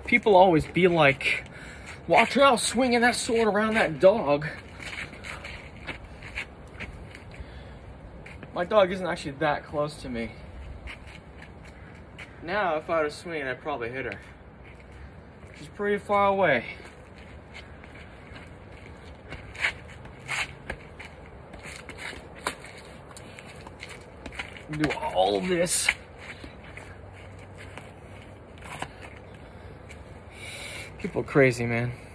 People always be like, watch out, swinging that sword around that dog. My dog isn't actually that close to me. Now, if I was swinging, I'd probably hit her. She's pretty far away. Do all this. People are crazy, man.